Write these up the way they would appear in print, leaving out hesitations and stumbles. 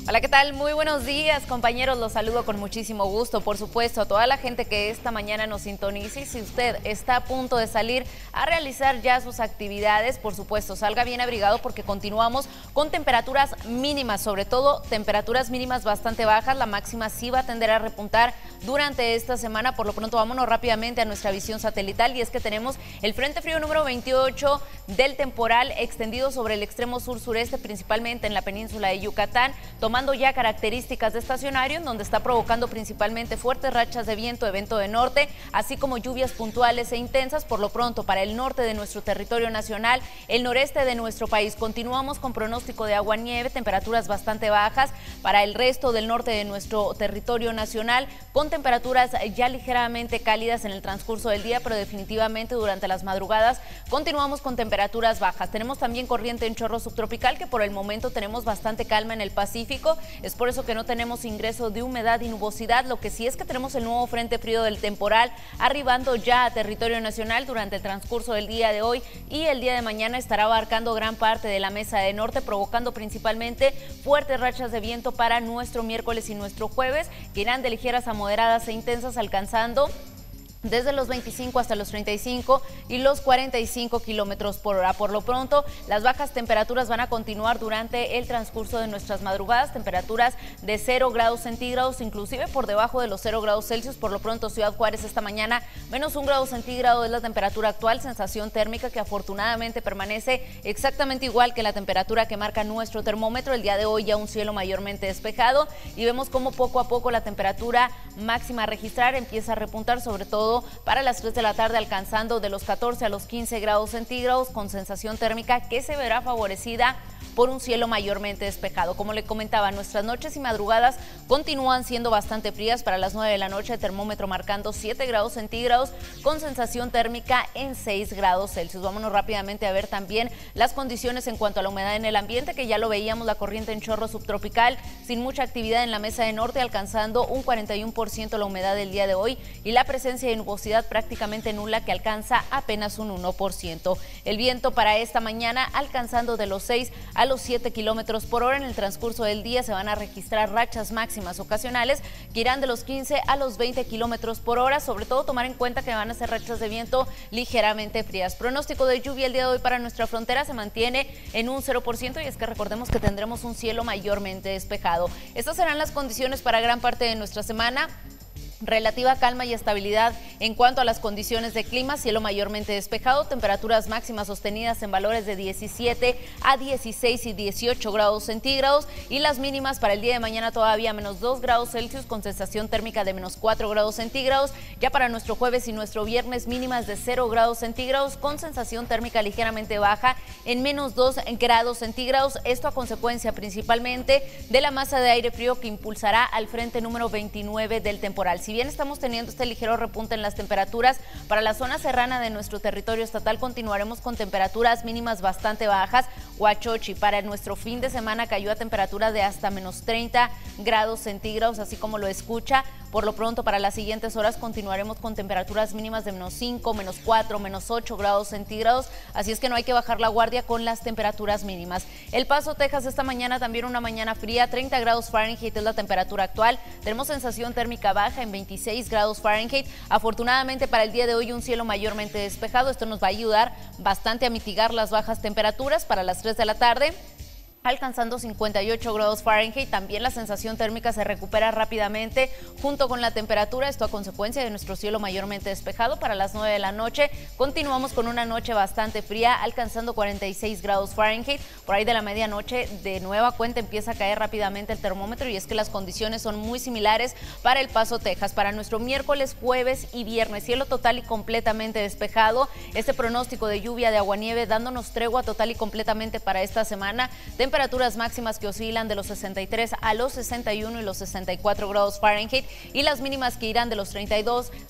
Hola, ¿qué tal? Muy buenos días, compañeros. Los saludo con muchísimo gusto, por supuesto, a toda la gente que esta mañana nos sintoniza. Y si usted está a punto de salir a realizar ya sus actividades, por supuesto, salga bien abrigado porque continuamos con temperaturas mínimas, sobre todo temperaturas mínimas bastante bajas. La máxima sí va a tender a repuntar durante esta semana. Por lo pronto, vámonos rápidamente a nuestra visión satelital, y es que tenemos el Frente Frío número 28 del temporal extendido sobre el extremo sur-sureste, principalmente en la península de Yucatán, tomando ya características de estacionario, en donde está provocando principalmente fuertes rachas de viento de norte, así como lluvias puntuales e intensas. Por lo pronto, para el norte de nuestro territorio nacional, el noreste de nuestro país, continuamos con pronóstico de agua-nieve, temperaturas bastante bajas. Para el resto del norte de nuestro territorio nacional, con temperaturas ya ligeramente cálidas en el transcurso del día, pero definitivamente durante las madrugadas continuamos con temperaturas bajas. Tenemos también corriente en chorro subtropical, que por el momento tenemos bastante calma en el Pacífico. Es por eso que no tenemos ingreso de humedad y nubosidad. Lo que sí es que tenemos el nuevo frente frío del temporal arribando ya a territorio nacional durante el transcurso del día de hoy, y el día de mañana estará abarcando gran parte de la mesa de norte, provocando principalmente fuertes rachas de viento para nuestro miércoles y nuestro jueves, que irán de ligeras a moderadas e intensas, alcanzando desde los 25 hasta los 35 y los 45 kilómetros por hora. Por lo pronto, las bajas temperaturas van a continuar durante el transcurso de nuestras madrugadas, temperaturas de 0 grados centígrados, inclusive por debajo de los 0 grados Celsius. Por lo pronto, Ciudad Juárez esta mañana, menos 1 grado centígrado es la temperatura actual, sensación térmica que afortunadamente permanece exactamente igual que la temperatura que marca nuestro termómetro. El día de hoy ya un cielo mayormente despejado, y vemos cómo poco a poco la temperatura máxima a registrar empieza a repuntar, sobre todo para las 3 de la tarde, alcanzando de los 14 a los 15 grados centígrados, con sensación térmica que se verá favorecida por un cielo mayormente despejado. Como le comentaba, nuestras noches y madrugadas continúan siendo bastante frías. Para las 9 de la noche, el termómetro marcando 7 grados centígrados, con sensación térmica en 6 grados Celsius. Vámonos rápidamente a ver también las condiciones en cuanto a la humedad en el ambiente, que ya lo veíamos, la corriente en chorro subtropical sin mucha actividad en la mesa de norte, alcanzando un 41% la humedad del día de hoy, y la presencia de nubosidad prácticamente nula, que alcanza apenas un 1%. El viento para esta mañana alcanzando de los 6 a los 7 kilómetros por hora. En el transcurso del día se van a registrar rachas máximas ocasionales que irán de los 15 a los 20 kilómetros por hora. Sobre todo tomar en cuenta que van a ser rachas de viento ligeramente frías. Pronóstico de lluvia el día de hoy para nuestra frontera se mantiene en un 0%, y es que recordemos que tendremos un cielo mayormente despejado. Estas serán las condiciones para gran parte de nuestra semana. Relativa calma y estabilidad en cuanto a las condiciones de clima, cielo mayormente despejado, temperaturas máximas sostenidas en valores de 17 a 16 y 18 grados centígrados, y las mínimas para el día de mañana todavía menos 2 grados Celsius, con sensación térmica de menos 4 grados centígrados. Ya para nuestro jueves y nuestro viernes, mínimas de 0 grados centígrados, con sensación térmica ligeramente baja en menos 2 grados centígrados. Esto a consecuencia principalmente de la masa de aire frío que impulsará al frente número 29 del temporal. Si bien estamos teniendo este ligero repunte en las temperaturas, para la zona serrana de nuestro territorio estatal continuaremos con temperaturas mínimas bastante bajas. Huachochi para nuestro fin de semana cayó a temperaturas de hasta menos 30 grados centígrados, así como lo escucha. Por lo pronto, para las siguientes horas continuaremos con temperaturas mínimas de menos 5, menos 4, menos 8 grados centígrados, así es que no hay que bajar la guardia con las temperaturas mínimas. El Paso, Texas, esta mañana también una mañana fría, 30 grados Fahrenheit es la temperatura actual. Tenemos sensación térmica baja en 26 grados Fahrenheit. Afortunadamente para el día de hoy un cielo mayormente despejado. Esto nos va a ayudar bastante a mitigar las bajas temperaturas. Para las 3 de la tarde, alcanzando 58 grados Fahrenheit. También la sensación térmica se recupera rápidamente junto con la temperatura, esto a consecuencia de nuestro cielo mayormente despejado. Para las 9 de la noche continuamos con una noche bastante fría, alcanzando 46 grados Fahrenheit. Por ahí de la medianoche, de nueva cuenta, empieza a caer rápidamente el termómetro, y es que las condiciones son muy similares para El Paso, Texas. Para nuestro miércoles, jueves y viernes, cielo total y completamente despejado. Este pronóstico de lluvia, de aguanieve, dándonos tregua total y completamente para esta semana. Temperaturas máximas que oscilan de los 63 a los 61 y los 64 grados Fahrenheit, y las mínimas que irán de los 30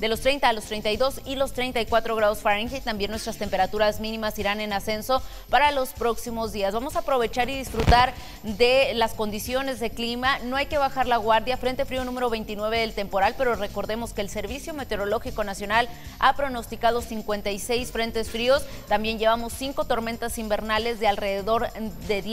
a los 32 y los 34 grados Fahrenheit. También nuestras temperaturas mínimas irán en ascenso para los próximos días. Vamos a aprovechar y disfrutar de las condiciones de clima. No hay que bajar la guardia. Frente frío número 29 del temporal, pero recordemos que el Servicio Meteorológico Nacional ha pronosticado 56 frentes fríos. También llevamos 5 tormentas invernales de alrededor de 10 u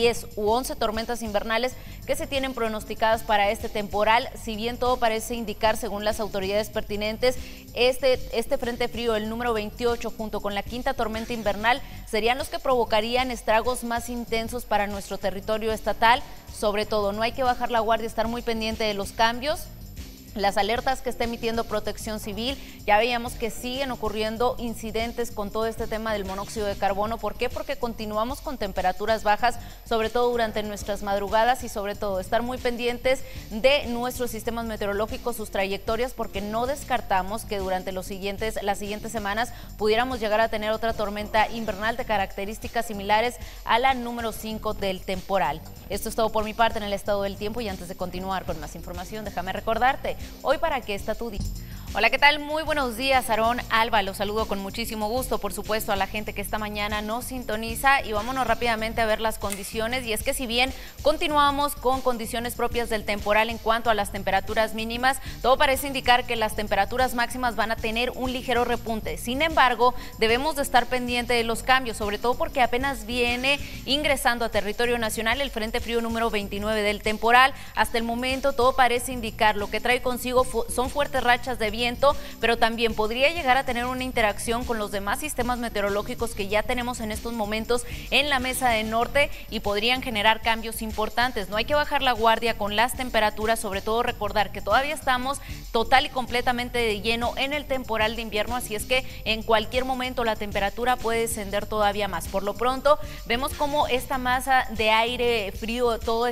u 11 tormentas invernales que se tienen pronosticadas para este temporal. Si bien todo parece indicar, según las autoridades pertinentes, este frente frío, el número 28, junto con la quinta tormenta invernal, serían los que provocarían estragos más intensos para nuestro territorio estatal. Sobre todo, no hay que bajar la guardia, estar muy pendiente de los cambios. Las alertas que está emitiendo Protección Civil, ya veíamos que siguen ocurriendo incidentes con todo este tema del monóxido de carbono. ¿Por qué? Porque continuamos con temperaturas bajas, sobre todo durante nuestras madrugadas, y sobre todo estar muy pendientes de nuestros sistemas meteorológicos, sus trayectorias, porque no descartamos que durante las siguientes semanas pudiéramos llegar a tener otra tormenta invernal de características similares a la número 5 del temporal. Esto es todo por mi parte en el estado del tiempo, y antes de continuar con más información, déjame recordarte hoy para qué está tu día. Hola, ¿qué tal? Muy buenos días, Aarón, Alba, los saludo con muchísimo gusto, por supuesto, a la gente que esta mañana nos sintoniza, y vámonos rápidamente a ver las condiciones. Y es que si bien continuamos con condiciones propias del temporal en cuanto a las temperaturas mínimas, todo parece indicar que las temperaturas máximas van a tener un ligero repunte. Sin embargo, debemos de estar pendiente de los cambios, sobre todo porque apenas viene ingresando a territorio nacional el frente frío número 29 del temporal. Hasta el momento todo parece indicar, lo que trae consigo son fuertes rachas de viento, pero también podría llegar a tener una interacción con los demás sistemas meteorológicos que ya tenemos en estos momentos en la mesa del norte, y podrían generar cambios importantes. No hay que bajar la guardia con las temperaturas, sobre todo recordar que todavía estamos total y completamente de lleno en el temporal de invierno, así es que en cualquier momento la temperatura puede descender todavía más. Por lo pronto vemos como esta masa de aire frío, todo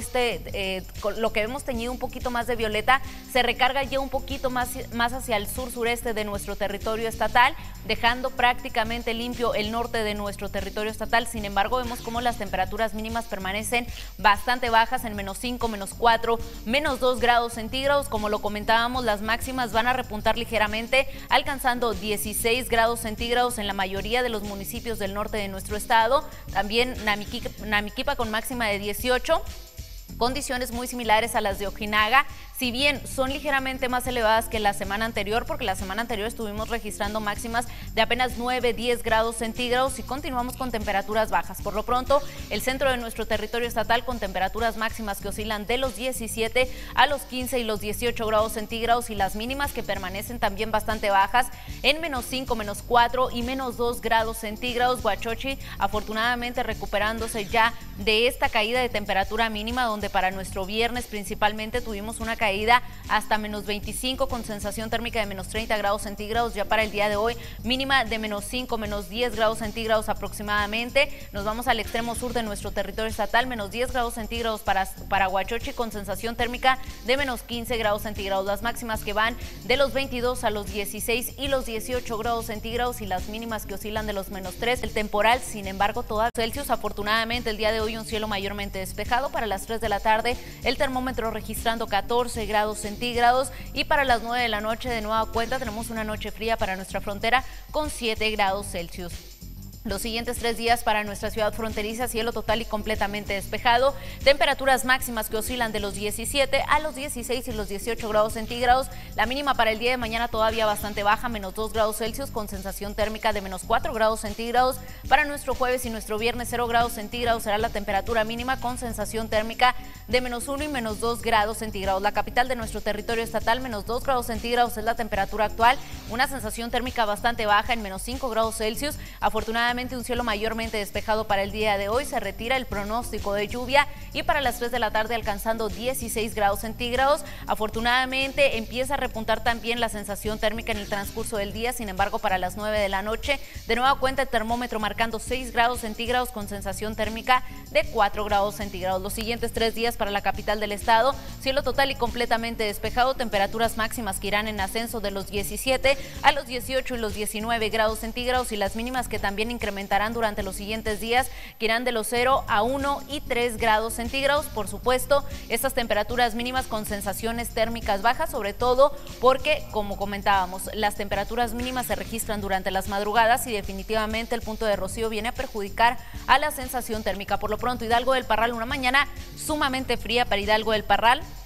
lo que hemos teñido un poquito más de violeta, se recarga ya un poquito más hacia el sur-sureste de nuestro territorio estatal, dejando prácticamente limpio el norte de nuestro territorio estatal. Sin embargo, vemos cómo las temperaturas mínimas permanecen bastante bajas, en -5, -4, -2 grados centígrados. Como lo comentábamos, las máximas van a repuntar ligeramente, alcanzando 16 grados centígrados en la mayoría de los municipios del norte de nuestro estado. También Namiquipa con máxima de 18. Condiciones muy similares a las de Ojinaga, si bien son ligeramente más elevadas que la semana anterior, porque la semana anterior estuvimos registrando máximas de apenas 9, 10 grados centígrados, y continuamos con temperaturas bajas. Por lo pronto, el centro de nuestro territorio estatal con temperaturas máximas que oscilan de los 17 a los 15 y los 18 grados centígrados, y las mínimas que permanecen también bastante bajas en -5, -4 y -2 grados centígrados. Huachochi afortunadamente recuperándose ya de esta caída de temperatura mínima, donde para nuestro viernes principalmente tuvimos una caída hasta -25 con sensación térmica de -30 grados centígrados. Ya para el día de hoy, mínima de -5, -10 grados centígrados aproximadamente. Nos vamos al extremo sur de nuestro territorio estatal, -10 grados centígrados para Huachochi, con sensación térmica de -15 grados centígrados. Las máximas que van de los 22 a los 16 y los 18 grados centígrados, y las mínimas que oscilan de los -3. El temporal, sin embargo, toda Celsius. Afortunadamente el día de hoy un cielo mayormente despejado. Para las 3 de la tarde el termómetro registrando 14 grados centígrados, y para las 9 de la noche de nueva cuenta tenemos una noche fría para nuestra frontera con 7 grados Celsius. Los siguientes 3 días para nuestra ciudad fronteriza, cielo total y completamente despejado, temperaturas máximas que oscilan de los 17 a los 16 y los 18 grados centígrados. La mínima para el día de mañana todavía bastante baja, -2 grados Celsius, con sensación térmica de -4 grados centígrados. Para nuestro jueves y nuestro viernes, 0 grados centígrados será la temperatura mínima, con sensación térmica de -1 y -2 grados centígrados. La capital de nuestro territorio estatal, -2 grados centígrados es la temperatura actual, una sensación térmica bastante baja en -5 grados Celsius. Afortunadamente un cielo mayormente despejado para el día de hoy. Se retira el pronóstico de lluvia, y para las 3 de la tarde alcanzando 16 grados centígrados. Afortunadamente empieza a repuntar también la sensación térmica en el transcurso del día. Sin embargo, para las 9 de la noche, de nueva cuenta el termómetro marcando 6 grados centígrados con sensación térmica de 4 grados centígrados. Los siguientes 3 días para la capital del estado, cielo total y completamente despejado, temperaturas máximas que irán en ascenso de los 17 a los 18 y los 19 grados centígrados, y las mínimas que también incrementarán durante los siguientes días, que irán de los 0 a 1 y 3 grados centígrados. Por supuesto, estas temperaturas mínimas con sensaciones térmicas bajas, sobre todo porque, como comentábamos, las temperaturas mínimas se registran durante las madrugadas, y definitivamente el punto de rocío viene a perjudicar a la sensación térmica. Por lo pronto, Hidalgo del Parral, una mañana sumamente fría para Hidalgo del Parral.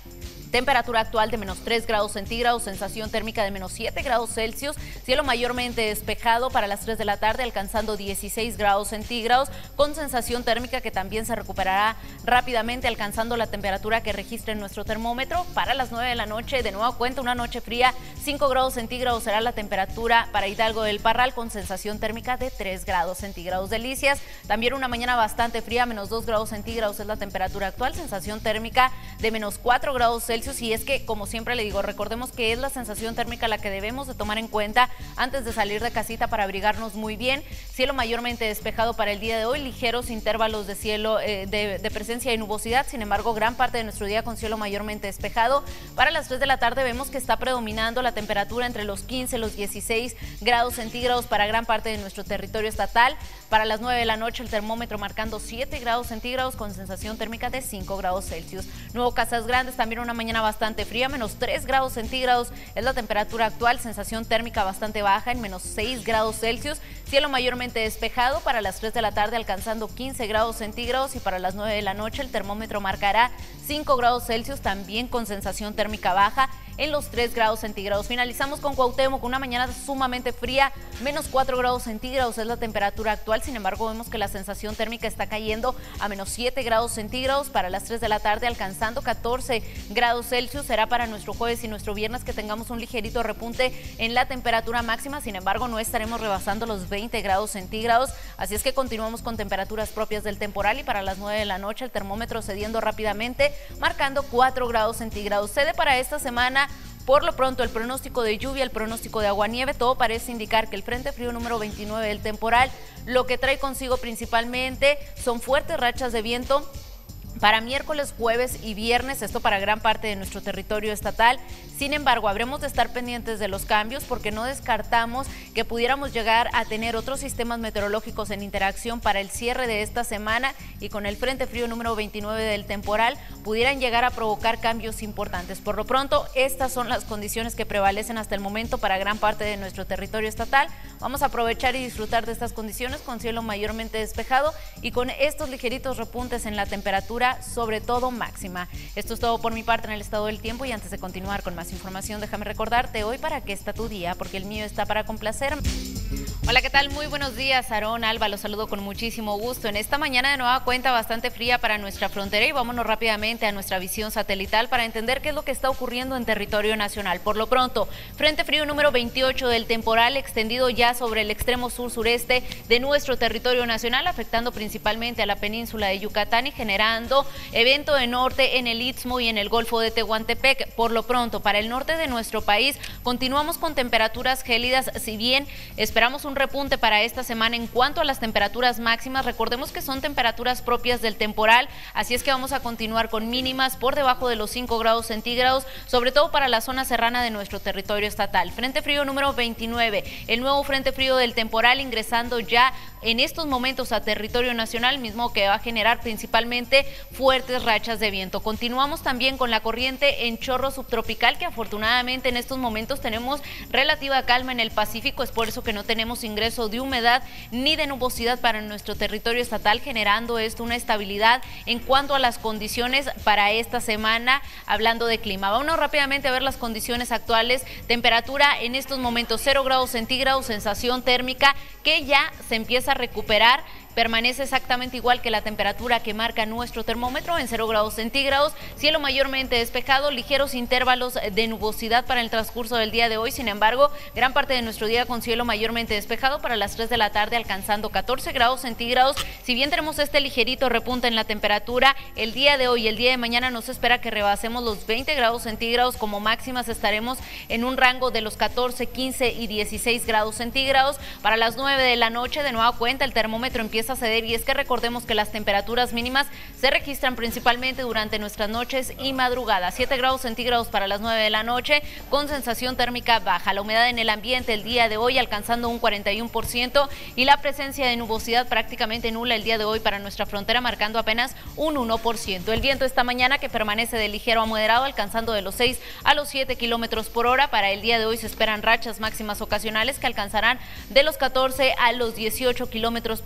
Temperatura actual de menos 3 grados centígrados, sensación térmica de menos 7 grados Celsius, cielo mayormente despejado para las 3 de la tarde, alcanzando 16 grados centígrados, con sensación térmica que también se recuperará rápidamente, alcanzando la temperatura que registra en nuestro termómetro. Para las 9 de la noche, de nuevo cuenta, una noche fría, 5 grados centígrados será la temperatura para Hidalgo del Parral, con sensación térmica de 3 grados centígrados. Delicias, también una mañana bastante fría, menos 2 grados centígrados es la temperatura actual, sensación térmica de menos 4 grados Celsius. Y es que, como siempre le digo, recordemos que es la sensación térmica la que debemos de tomar en cuenta antes de salir de casita para abrigarnos muy bien. Cielo mayormente despejado para el día de hoy, ligeros intervalos de cielo de presencia de nubosidad, sin embargo gran parte de nuestro día con cielo mayormente despejado. Para las 3 de la tarde vemos que está predominando la temperatura entre los 15 y los 16 grados centígrados para gran parte de nuestro territorio estatal. Para las 9 de la noche el termómetro marcando 7 grados centígrados con sensación térmica de 5 grados Celsius. Nuevo Casas Grandes, también una mañana bastante fría, menos 3 grados centígrados es la temperatura actual, sensación térmica bastante baja en menos 6 grados Celsius, cielo mayormente despejado para las 3 de la tarde alcanzando 15 grados centígrados y para las 9 de la noche el termómetro marcará 5 grados Celsius también con sensación térmica baja en los 3 grados centígrados. Finalizamos con Cuauhtémoc, una mañana sumamente fría, menos 4 grados centígrados es la temperatura actual, sin embargo vemos que la sensación térmica está cayendo a menos 7 grados centígrados para las 3 de la tarde alcanzando 14 grados Celsius. Será para nuestro jueves y nuestro viernes que tengamos un ligerito repunte en la temperatura máxima, sin embargo no estaremos rebasando los 20 grados centígrados, así es que continuamos con temperaturas propias del temporal y para las 9 de la noche el termómetro cediendo rápidamente, marcando 4 grados centígrados. Cede para esta semana. Por lo pronto, el pronóstico de lluvia, el pronóstico de aguanieve, todo parece indicar que el Frente Frío número 29 del temporal lo que trae consigo principalmente son fuertes rachas de viento para miércoles, jueves y viernes, esto para gran parte de nuestro territorio estatal. Sin embargo, habremos de estar pendientes de los cambios porque no descartamos que pudiéramos llegar a tener otros sistemas meteorológicos en interacción para el cierre de esta semana y con el Frente Frío número 29 del temporal pudieran llegar a provocar cambios importantes. Por lo pronto, estas son las condiciones que prevalecen hasta el momento para gran parte de nuestro territorio estatal. Vamos a aprovechar y disfrutar de estas condiciones con cielo mayormente despejado y con estos ligeritos repuntes en la temperatura, sobre todo máxima. Esto es todo por mi parte en el estado del tiempo y antes de continuar con más información, déjame recordarte hoy para qué está tu día, porque el mío está para complacer. Hola, ¿qué tal? Muy buenos días, Aarón, Alba, los saludo con muchísimo gusto. En esta mañana de nueva cuenta bastante fría para nuestra frontera y vámonos rápidamente a nuestra visión satelital para entender qué es lo que está ocurriendo en territorio nacional. Por lo pronto, Frente Frío número 28 del temporal extendido ya sobre el extremo sur-sureste de nuestro territorio nacional, afectando principalmente a la península de Yucatán y generando evento de norte en el Istmo y en el Golfo de Tehuantepec. Por lo pronto, para el norte de nuestro país, continuamos con temperaturas gélidas, si bien esperamos un repunte para esta semana en cuanto a las temperaturas máximas. Recordemos que son temperaturas propias del temporal, así es que vamos a continuar con mínimas por debajo de los 5 grados centígrados, sobre todo para la zona serrana de nuestro territorio estatal. Frente Frío número 29, el nuevo Frente Frío del temporal ingresando ya en estos momentos a territorio nacional, mismo que va a generar principalmente fuertes rachas de viento. Continuamos también con la corriente en chorro subtropical, que afortunadamente en estos momentos tenemos relativa calma en el Pacífico, es por eso que no tenemos ingreso de humedad ni de nubosidad para nuestro territorio estatal, generando esto una estabilidad en cuanto a las condiciones para esta semana, hablando de clima. Vámonos rápidamente a ver las condiciones actuales. Temperatura en estos momentos 0 grados centígrados, sensación térmica que ya se empieza a recuperar. Permanece exactamente igual que la temperatura que marca nuestro termómetro en 0 grados centígrados, cielo mayormente despejado, ligeros intervalos de nubosidad para el transcurso del día de hoy. Sin embargo, gran parte de nuestro día con cielo mayormente despejado para las 3 de la tarde alcanzando 14 grados centígrados. Si bien tenemos este ligerito repunte en la temperatura, el día de hoy y el día de mañana nos espera que rebasemos los 20 grados centígrados. Como máximas estaremos en un rango de los 14, 15 y 16 grados centígrados. Para las 9 de la noche, de nueva cuenta, el termómetro empieza a ceder y es que recordemos que las temperaturas mínimas se registran principalmente durante nuestras noches y madrugadas. 7 grados centígrados para las 9 de la noche con sensación térmica baja. La humedad en el ambiente el día de hoy alcanzando un 41% y la presencia de nubosidad prácticamente nula el día de hoy para nuestra frontera, marcando apenas un 1%. El viento esta mañana que permanece de ligero a moderado, alcanzando de los 6 a los 7 kilómetros por hora. Para el día de hoy se esperan rachas máximas ocasionales que alcanzarán de los 14 a los 18 kilómetros por hora, bastante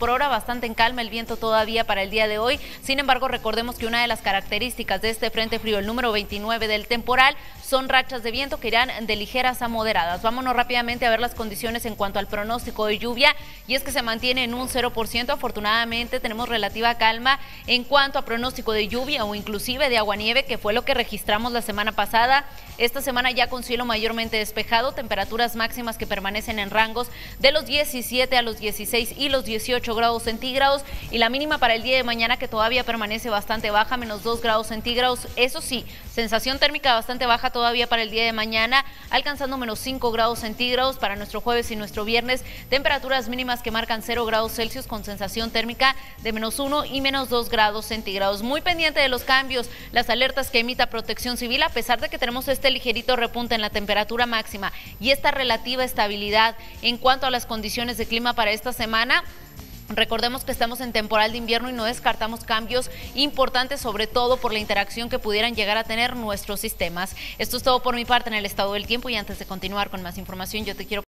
bastante en calma el viento todavía para el día de hoy. Sin embargo, recordemos que una de las características de este frente frío, el número 29 del temporal, son rachas de viento que irán de ligeras a moderadas. Vámonos rápidamente a ver las condiciones en cuanto al pronóstico de lluvia, y es que se mantiene en un 0%. Afortunadamente tenemos relativa calma en cuanto a pronóstico de lluvia o inclusive de aguanieve, que fue lo que registramos la semana pasada. Esta semana ya con cielo mayormente despejado, temperaturas máximas que permanecen en rangos de los 17 a los 16 y los 18 grados centígrados, y la mínima para el día de mañana que todavía permanece bastante baja, menos 2 grados centígrados. Eso sí, sensación térmica bastante baja todavía para el día de mañana, alcanzando menos 5 grados centígrados para nuestro jueves y nuestro viernes. Temperaturas mínimas que marcan 0 grados Celsius con sensación térmica de menos 1 y menos 2 grados centígrados. Muy pendiente de los cambios, las alertas que emita Protección Civil, a pesar de que tenemos este ligerito repunte en la temperatura máxima y esta relativa estabilidad en cuanto a las condiciones de clima para esta semana. Recordemos que estamos en temporal de invierno y no descartamos cambios importantes, sobre todo por la interacción que pudieran llegar a tener nuestros sistemas. Esto es todo por mi parte en el estado del tiempo, y antes de continuar con más información, yo te quiero